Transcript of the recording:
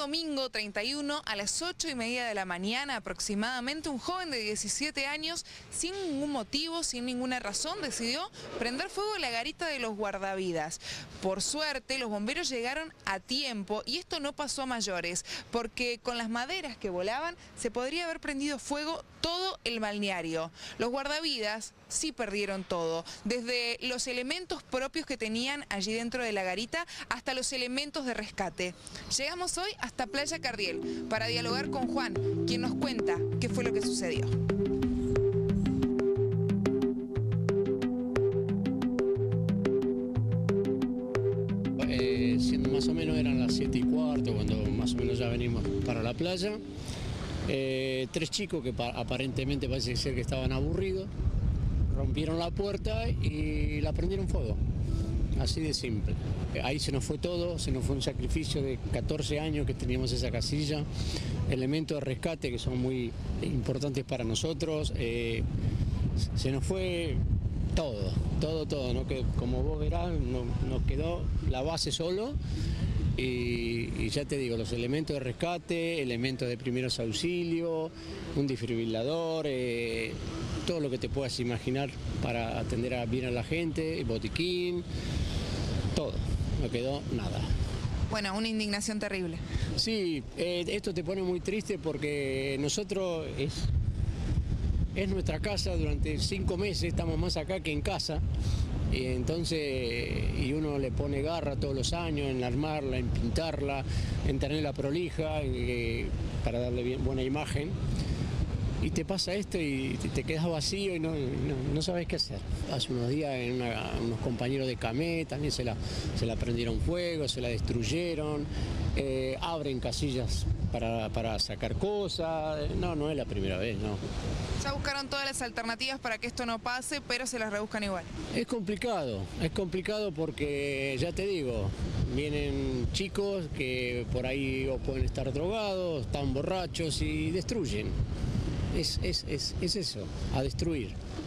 domingo 31 a las 8:30 de la mañana aproximadamente, un joven de 17 años, sin ningún motivo, sin ninguna razón, decidió prender fuego a la garita de los guardavidas. Por suerte, los bomberos llegaron a tiempo y esto no pasó a mayores, porque con las maderas que volaban se podría haber prendido fuego todo el balneario. Los guardavidas sí perdieron todo, desde los elementos propios que tenían allí dentro de la garita hasta los elementos de rescate. Llegamos hoy hasta Playa Cardiel para dialogar con Juan, quien nos cuenta qué fue lo que sucedió. Siendo más o menos eran las 7:15 cuando más o menos ya venimos para la playa. Tres chicos que aparentemente parece ser que estaban aburridos, rompieron la puerta y la prendieron fuego. Así de simple. Ahí se nos fue todo, se nos fue un sacrificio de 14 años que teníamos esa casilla, elementos de rescate que son muy importantes para nosotros, se nos fue todo, ¿no? Que como vos verás, nos quedó la base solo. Y ya te digo, los elementos de rescate, elementos de primeros auxilios, un desfibrilador, todo lo que te puedas imaginar para atender bien a la gente, botiquín, todo, no quedó nada. Bueno, una indignación terrible. Sí, esto te pone muy triste porque nosotros es nuestra casa, durante 5 meses estamos más acá que en casa. Y entonces, uno le pone garra todos los años en armarla, en pintarla, en tenerla prolija, para darle buena imagen. Y te pasa esto y te quedas vacío y no sabes qué hacer. Hace unos días unos compañeros de Camé también se la prendieron fuego, se la destruyeron, abren casillas para sacar cosas. No es la primera vez, no. Ya buscaron todas las alternativas para que esto no pase, pero se las rebuscan igual. Es complicado porque, ya te digo, vienen chicos que por ahí o pueden estar drogados, están borrachos y destruyen. Es eso, a destruir.